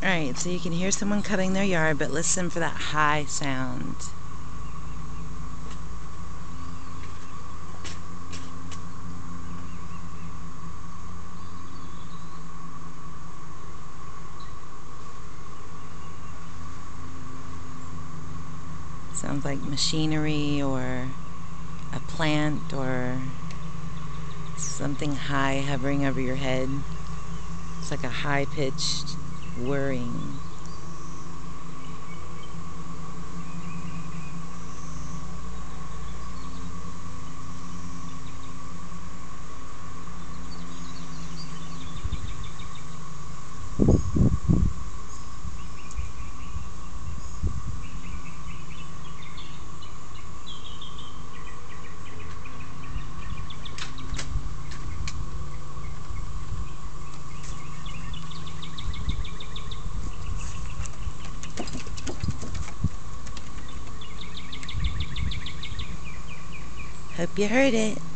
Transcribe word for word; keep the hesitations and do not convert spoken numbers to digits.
Alright, so you can hear someone cutting their yard, but listen for that high sound. Sounds like machinery or a plant or something high hovering over your head. It's like a high-pitched whirring. Hope you heard it.